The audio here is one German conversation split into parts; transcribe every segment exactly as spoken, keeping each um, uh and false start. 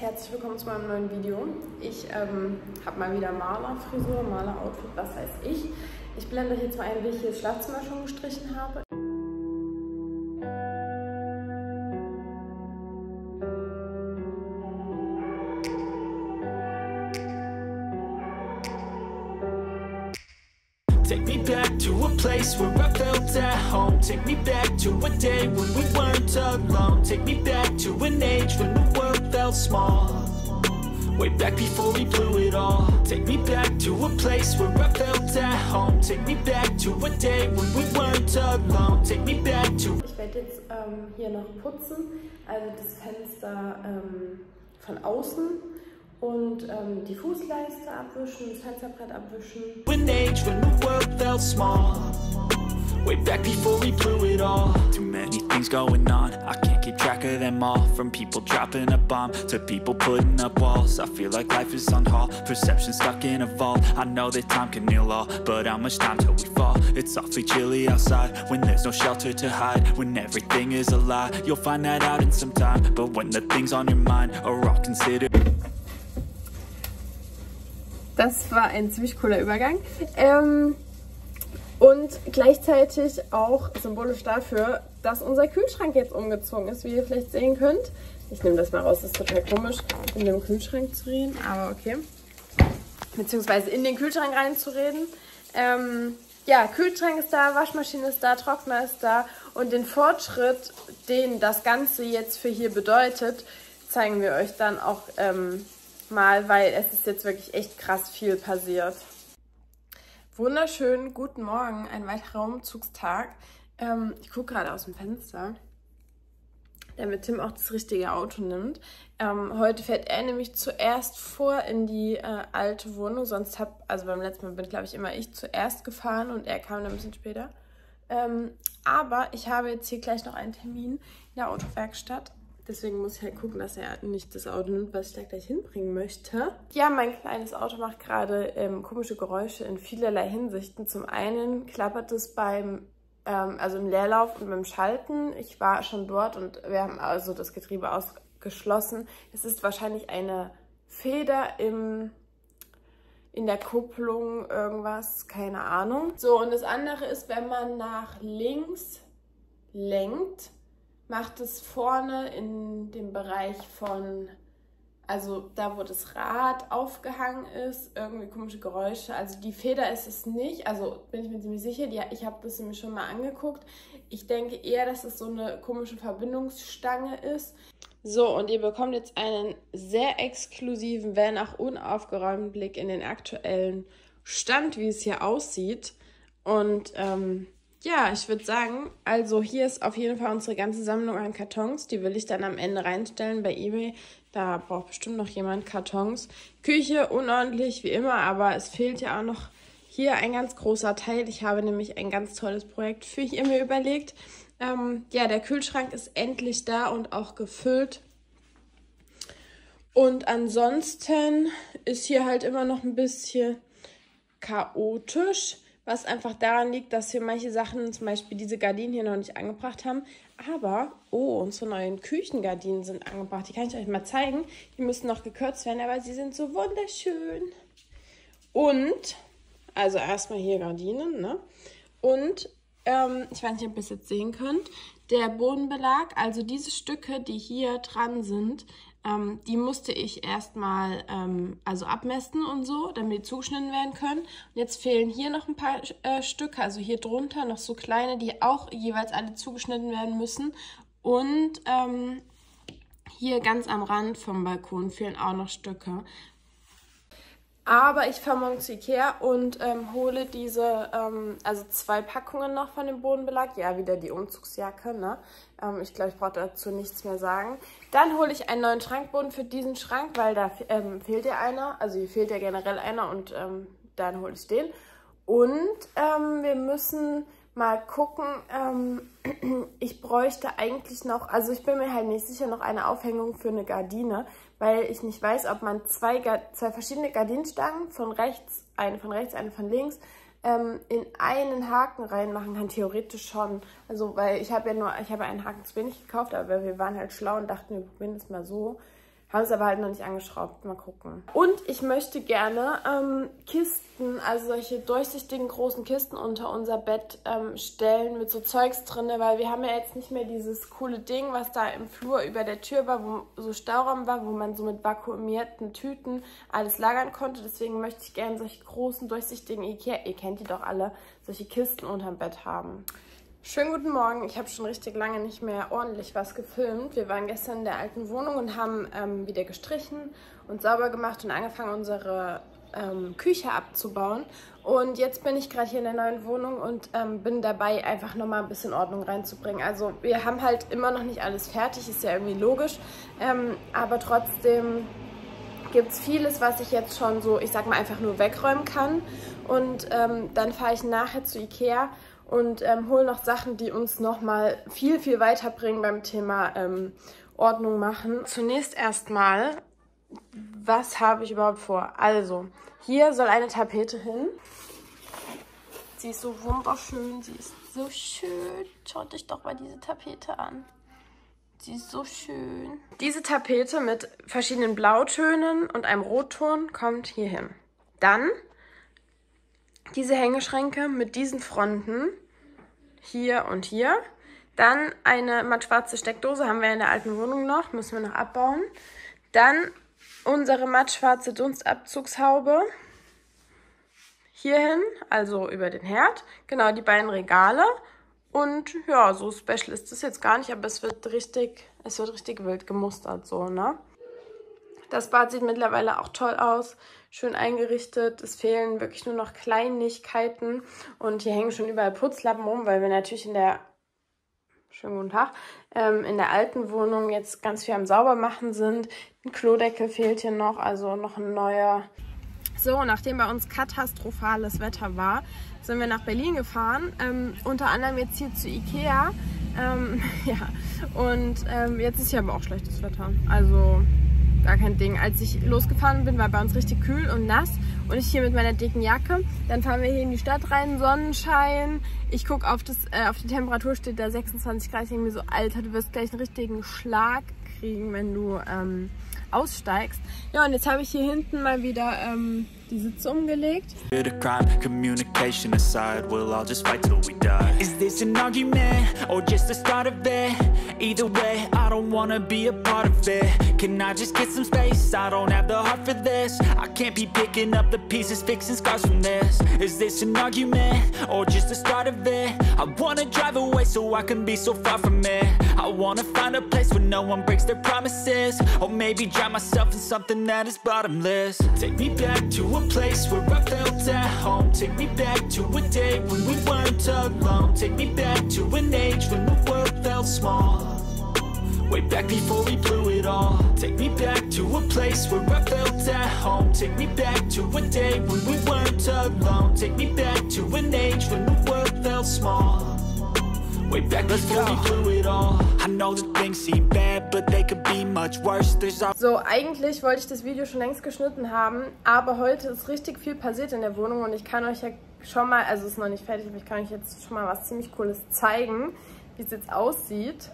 herzlich willkommen zu meinem neuen Video. Ich ähm, habe mal wieder Malerfrisur, Maler-Outfit, was weiß ich. Ich blende euch jetzt mal ein, wie ich hier das Schlafzimmer schon gestrichen habe. Take me back to a place where I felt at home. Take me back to a day when we weren't alone. Take me back to an age when the world felt small. Way back before we blew it all. Take me back to a place where I felt at home. Take me back to a day when we weren't alone. Take me back to... Ich werde jetzt ähm, hier noch putzen, also das Fenster ähm, von außen. Und ähm, die Fußleiste abwischen, das Fensterbrett abwischen. An age when the world felt small. Way back before we blew it all. Too many things going on, I can't keep track of them all. From people dropping a bomb to people putting up walls. I feel like life is on hold, perception stuck in a vault. I know that time can heal all, but how much time till we fall? It's awfully chilly outside, when there's no shelter to hide. When everything is a lie, you'll find that out in some time. But when the things on your mind are all considered. Das war ein ziemlich cooler Übergang. Ähm, und gleichzeitig auch symbolisch dafür, dass unser Kühlschrank jetzt umgezogen ist, wie ihr vielleicht sehen könnt. Ich nehme das mal raus, das ist total komisch, in dem Kühlschrank zu reden, aber okay. Beziehungsweise in den Kühlschrank reinzureden. Ähm, ja, Kühlschrank ist da, Waschmaschine ist da, Trockner ist da. Und den Fortschritt, den das Ganze jetzt für hier bedeutet, zeigen wir euch dann auch ähm, mal, weil es ist jetzt wirklich echt krass viel passiert. Wunderschönen guten Morgen, ein weiterer Umzugstag. Ähm, ich gucke gerade aus dem Fenster, damit Tim auch das richtige Auto nimmt. Ähm, heute fährt er nämlich zuerst vor in die äh, alte Wohnung, sonst hab, also beim letzten Mal bin, glaube ich, immer ich zuerst gefahren und er kam dann ein bisschen später. Ähm, aber ich habe jetzt hier gleich noch einen Termin in der Autowerkstatt. Deswegen muss ich halt gucken, dass er nicht das Auto nimmt, was ich da gleich hinbringen möchte. Ja, mein kleines Auto macht gerade ähm, komische Geräusche in vielerlei Hinsichten. Zum einen klappert es beim, ähm, also im Leerlauf und beim Schalten. Ich war schon dort und wir haben also das Getriebe ausgeschlossen. Es ist wahrscheinlich eine Feder im, in der Kupplung, irgendwas, keine Ahnung. So, und das andere ist, wenn man nach links lenkt, macht es vorne in dem Bereich von, also da, wo das Rad aufgehangen ist, irgendwie komische Geräusche. Also die Feder ist es nicht, also bin ich mir ziemlich sicher, die, ich habe das nämlich schon mal angeguckt. Ich denke eher, dass es so eine komische Verbindungsstange ist. So, und ihr bekommt jetzt einen sehr exklusiven, wenn auch unaufgeräumten Blick in den aktuellen Stand, wie es hier aussieht. Und ähm, ja, ich würde sagen, also hier ist auf jeden Fall unsere ganze Sammlung an Kartons. Die will ich dann am Ende reinstellen bei eBay. Da braucht bestimmt noch jemand Kartons. Küche unordentlich wie immer, aber es fehlt ja auch noch hier ein ganz großer Teil. Ich habe nämlich ein ganz tolles Projekt für hier mir überlegt. Ähm, ja, der Kühlschrank ist endlich da und auch gefüllt. Und ansonsten ist hier halt immer noch ein bisschen chaotisch. Was einfach daran liegt, dass wir manche Sachen, zum Beispiel diese Gardinen hier noch nicht angebracht haben. Aber, oh, unsere neuen Küchengardinen sind angebracht. Die kann ich euch mal zeigen. Die müssen noch gekürzt werden, aber sie sind so wunderschön. Und, also erstmal hier Gardinen, ne? Und, ähm, ich weiß nicht, ob ihr es jetzt sehen könnt, der Bodenbelag, also diese Stücke, die hier dran sind, Ähm, die musste ich erstmal ähm, also abmessen und so, damit die zugeschnitten werden können. Und jetzt fehlen hier noch ein paar äh, Stücke, also hier drunter noch so kleine, die auch jeweils alle zugeschnitten werden müssen. Und ähm, hier ganz am Rand vom Balkon fehlen auch noch Stücke. Aber ich fahre morgen zu Ikea und ähm, hole diese, ähm, also zwei Packungen noch von dem Bodenbelag. Ja, wieder die Umzugsjacke, ne? Ähm, ich glaube, ich brauche dazu nichts mehr sagen. Dann hole ich einen neuen Schrankboden für diesen Schrank, weil da ähm, fehlt ja einer. Also hier fehlt ja generell einer und ähm, dann hole ich den. Und ähm, wir müssen mal gucken, ähm, ich bräuchte eigentlich noch, also ich bin mir halt nicht sicher, noch eine Aufhängung für eine Gardine, weil ich nicht weiß, ob man zwei, zwei verschiedene Gardinenstangen, von rechts, eine von rechts, eine von links, ähm, in einen Haken reinmachen kann, theoretisch schon. Also, weil ich habe ja nur, ich habe einen Haken zu wenig gekauft, aber wir waren halt schlau und dachten, wir probieren das mal so. Haben es aber halt noch nicht angeschraubt. Mal gucken. Und ich möchte gerne ähm, Kisten, also solche durchsichtigen großen Kisten unter unser Bett ähm, stellen mit so Zeugs drin, weil wir haben ja jetzt nicht mehr dieses coole Ding, was da im Flur über der Tür war, wo so Stauraum war, wo man so mit vakuumierten Tüten alles lagern konnte. Deswegen möchte ich gerne solche großen, durchsichtigen Ikea, ihr kennt die doch alle, solche Kisten unterm Bett haben. Schönen guten Morgen. Ich habe schon richtig lange nicht mehr ordentlich was gefilmt. Wir waren gestern in der alten Wohnung und haben ähm, wieder gestrichen und sauber gemacht und angefangen, unsere ähm, Küche abzubauen. Und jetzt bin ich gerade hier in der neuen Wohnung und ähm, bin dabei, einfach nochmal ein bisschen Ordnung reinzubringen. Also wir haben halt immer noch nicht alles fertig, ist ja irgendwie logisch. Ähm, aber trotzdem gibt es vieles, was ich jetzt schon so, ich sag mal, einfach nur wegräumen kann. Und ähm, dann fahre ich nachher zu Ikea und ähm, hole noch Sachen, die uns nochmal viel, viel weiterbringen beim Thema ähm, Ordnung machen. Zunächst erstmal, was habe ich überhaupt vor? Also, hier soll eine Tapete hin. Sie ist so wunderschön, sie ist so schön. Schaut euch doch mal diese Tapete an. Sie ist so schön. Diese Tapete mit verschiedenen Blautönen und einem Rotton kommt hier hin. Dann diese Hängeschränke mit diesen Fronten, hier und hier. Dann eine mattschwarze Steckdose, haben wir in der alten Wohnung noch, müssen wir noch abbauen. Dann unsere mattschwarze Dunstabzugshaube hierhin, also über den Herd. Genau, die beiden Regale. Und ja, so special ist das jetzt gar nicht, aber es wird richtig, es wird richtig wild gemustert, so, ne? Das Bad sieht mittlerweile auch toll aus, schön eingerichtet. Es fehlen wirklich nur noch Kleinigkeiten und hier hängen schon überall Putzlappen rum, weil wir natürlich in der, schönen guten Tag, ähm, in der alten Wohnung jetzt ganz viel am Saubermachen sind. Ein Klodeckel fehlt hier noch, also noch ein neuer. So, nachdem bei uns katastrophales Wetter war, sind wir nach Berlin gefahren, ähm, unter anderem jetzt hier zu Ikea. Ähm, ja, und ähm, jetzt ist hier aber auch schlechtes Wetter, also gar kein Ding. Als ich losgefahren bin, war bei uns richtig kühl und nass und ich hier mit meiner dicken Jacke. Dann fahren wir hier in die Stadt rein, Sonnenschein. Ich gucke auf, das, äh, auf die Temperatur, steht da sechsundzwanzig Grad. Ich denke mir so, Alter, du wirst gleich einen richtigen Schlag kriegen, wenn du ähm, aussteigst. Ja, und jetzt habe ich hier hinten mal wieder ähm, die Sitze umgelegt. Communication aside, we'll all just fight till we die. Is this an argument or just the start of it? Either way, I don't wanna be a part of it. Can I just get some space? I don't have the heart for this. I can't be picking up the pieces, fixing scars from this. Is this an argument or just the start of it? I wanna drive away so I can be so far from it. I wanna find a place where no one breaks their promises, or maybe drown myself in something that is bottomless. Take me back to a place where I felt at home. Take me back to a day when we weren't alone. Take me back to an age when the world felt small, way back before we blew it all. Take me back to a place where I felt at home. Take me back to a day when we weren't alone. Take me back to an age when the world felt small, way back before we blew it all. I know that things seem bad, but they could be much worse. There's all So, eigentlich wollte ich das Video schon längst geschnitten haben, aber heute ist richtig viel passiert in der Wohnung und ich kann euch ja schon mal, also es ist noch nicht fertig, aber ich kann euch jetzt schon mal was ziemlich Cooles zeigen, wie es jetzt aussieht.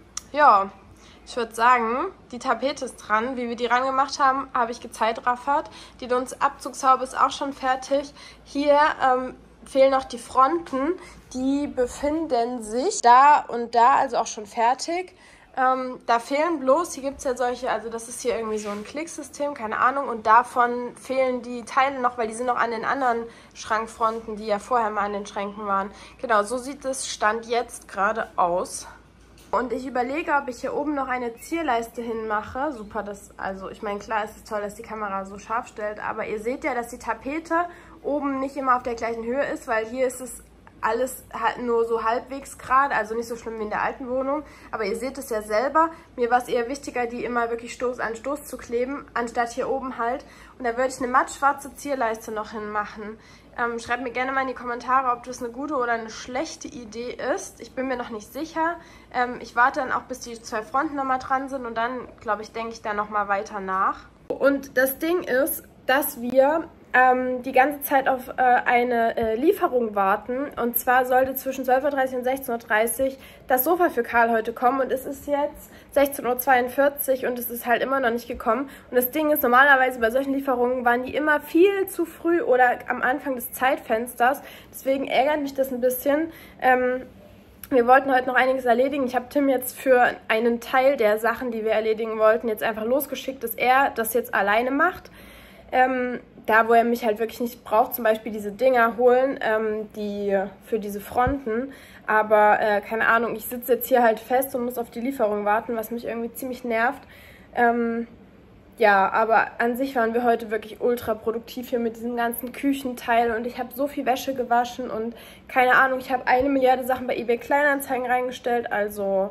Ja, ich würde sagen, die Tapete ist dran. Wie wir die rangemacht haben, habe ich gezeitraffert. Die Dunstabzugshaube ist auch schon fertig. Hier ähm, fehlen noch die Fronten. Die befinden sich da und da, also auch schon fertig. Ähm, da fehlen bloß, hier gibt es ja solche, also das ist hier irgendwie so ein Klicksystem, keine Ahnung. Und davon fehlen die Teile noch, weil die sind noch an den anderen Schrankfronten, die ja vorher mal an den Schränken waren. Genau, so sieht es Stand jetzt gerade aus. Und ich überlege, ob ich hier oben noch eine Zierleiste hinmache. Super, das, also ich meine, klar, es ist toll, dass die Kamera so scharf stellt, aber ihr seht ja, dass die Tapete oben nicht immer auf der gleichen Höhe ist, weil hier ist es alles halt nur so halbwegs gerade, also nicht so schlimm wie in der alten Wohnung. Aber ihr seht es ja selber. Mir war es eher wichtiger, die immer wirklich Stoß an Stoß zu kleben, anstatt hier oben halt. Und da würde ich eine mattschwarze Zierleiste noch hinmachen. Ähm, schreibt mir gerne mal in die Kommentare, ob das eine gute oder eine schlechte Idee ist. Ich bin mir noch nicht sicher. Ähm, ich warte dann auch, bis die zwei Fronten nochmal dran sind und dann, glaube ich, denke ich da nochmal weiter nach. Und das Ding ist, dass wir ähm, die ganze Zeit auf äh, eine äh, Lieferung warten. Und zwar sollte zwischen zwölf Uhr dreißig und sechzehn Uhr dreißig das Sofa für Karl heute kommen. Und es ist jetzt sechzehn Uhr zweiundvierzig und es ist halt immer noch nicht gekommen. Und das Ding ist, normalerweise bei solchen Lieferungen waren die immer viel zu früh oder am Anfang des Zeitfensters. Deswegen ärgert mich das ein bisschen. Ähm, Wir wollten heute noch einiges erledigen. Ich habe Tim jetzt für einen Teil der Sachen, die wir erledigen wollten, jetzt einfach losgeschickt, dass er das jetzt alleine macht. Ähm, da, wo er mich halt wirklich nicht braucht, zum Beispiel diese Dinger holen, ähm, die für diese Fronten. Aber äh, keine Ahnung, ich sitze jetzt hier halt fest und muss auf die Lieferung warten, was mich irgendwie ziemlich nervt. Ähm, Ja, aber an sich waren wir heute wirklich ultra produktiv hier mit diesem ganzen Küchenteil und ich habe so viel Wäsche gewaschen und keine Ahnung, ich habe eine Milliarde Sachen bei eBay Kleinanzeigen reingestellt, also...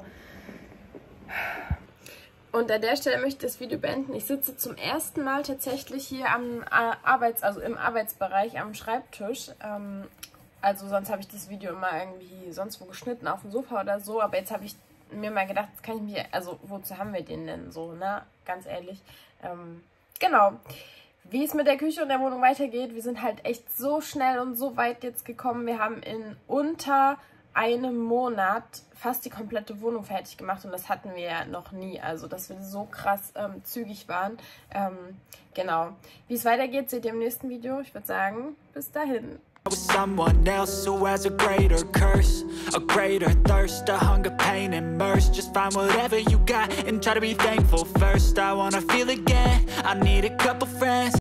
Und an der Stelle möchte ich das Video beenden. Ich sitze zum ersten Mal tatsächlich hier am Arbeits-, also im Arbeitsbereich am Schreibtisch. Ähm, also sonst habe ich das Video immer irgendwie sonst wo geschnitten, auf dem Sofa oder so, aber jetzt habe ich mir mal gedacht, jetzt kann ich mir, also wozu haben wir den denn so, ne? Ganz ehrlich. Ähm, genau. Wie es mit der Küche und der Wohnung weitergeht, wir sind halt echt so schnell und so weit jetzt gekommen. Wir haben in unter einem Monat fast die komplette Wohnung fertig gemacht und das hatten wir ja noch nie. Also, dass wir so krass ähm, zügig waren. Ähm, genau. Wie es weitergeht, seht ihr im nächsten Video. Ich würde sagen, bis dahin. With someone else who has a greater curse, a greater thirst, a hunger, pain, and mercy. Just find whatever you got and try to be thankful first. I wanna feel again, I need a couple friends